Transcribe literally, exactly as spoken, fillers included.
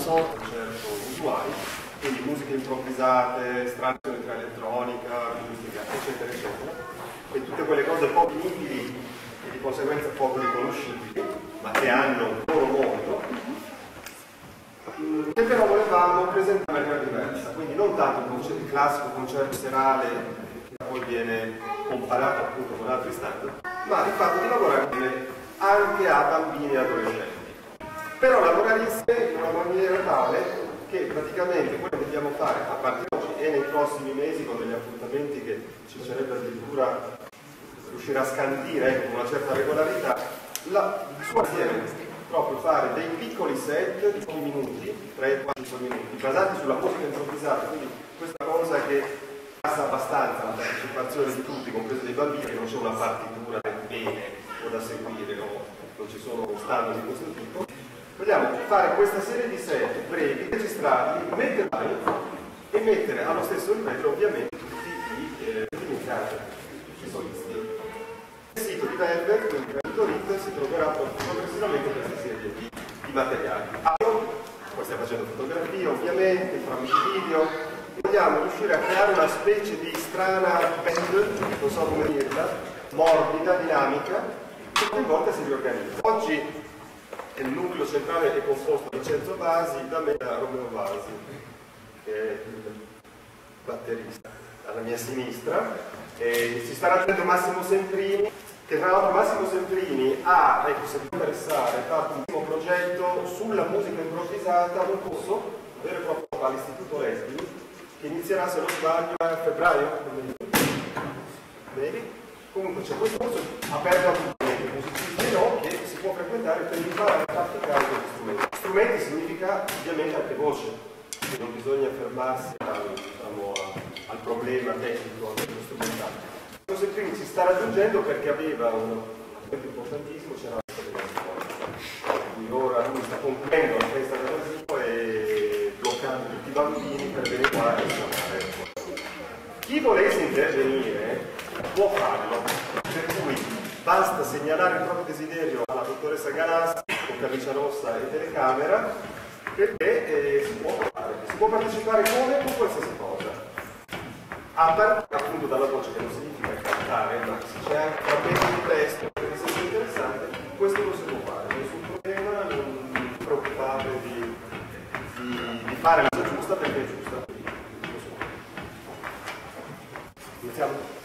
sorta di concerto usuali, quindi musiche improvvisate, stradizione tra elettronica, musica, eccetera, eccetera, e tutte quelle cose poco inutili e di conseguenza poco riconoscibili, ma che hanno un loro mondo, che però volevamo presentare in maniera diversa, quindi non tanto il classico concerto serale che poi viene comparato appunto con altri standard, ma il fatto di lavorare anche a bambini e adolescenti. Però lavorare insieme in una maniera tale che praticamente quello che dobbiamo fare a partire da oggi e nei prossimi mesi con degli appuntamenti che ci sarebbe addirittura riuscire a scandire ecco, con una certa regolarità, la sua azione proprio fare dei piccoli set di pochi minuti, tre quattro cinque minuti, basati sulla musica improvvisata, quindi questa cosa che passa abbastanza la partecipazione di tutti, compreso dei bambini, che non c'è una partitura da bene o da seguire, o non ci sono standard di questo tipo. Vogliamo fare questa serie di set brevi, registrarli, metterli e mettere allo stesso livello ovviamente tutti i eh, i solisti. Nel sito di Velvet, quindi Velvet, si troverà progressivamente questa serie di, di materiali. Poi stiamo facendo fotografie ovviamente, tramite video. Vogliamo riuscire a creare una specie di strana band, non so come dirla, morbida, dinamica, che ogni volta si riorganizza. Oggi il nucleo centrale è composto da Vincenzo Basi, da me e da Romeo Basi, che è il batterista alla mia sinistra. E si sta raggiungendo Massimo Semprini, che tra l'altro Massimo Semprini ha, ecco, se vi interessare, fatto un primo progetto sulla musica improvvisata, un corso vero e proprio all'Istituto Lesbi, che inizierà, se non sbaglio, a febbraio. Vedi? Comunque c'è questo corso aperto a tutti i musicisti e no, che si può frequentare per imparare a praticare questi strumenti. Strumenti significa ovviamente anche voce, quindi non bisogna fermarsi al, diciamo, al problema tecnico dello strumentale. Semprini si sta raggiungendo perché aveva un aspetto importantissimo, c'era la festa della scuola. Quindi ora lui sta concludendo la festa dell'asilo e bloccando tutti i bambini per venire qua e suonare. Chi volesse intervenire può farlo, per cui basta segnalare il proprio desiderio alla dottoressa Galassi con camicia rossa e telecamera, perché eh, si può fare, si può partecipare come con qualsiasi cosa. A parte appunto dalla voce, che non significa cantare, ma se c'è anche frammenti di testo che vi sembra interessante, questo lo si può fare, nessun problema, non vi preoccupate di, di, di fare la cosa giusta perché è giusta. Iniziamo.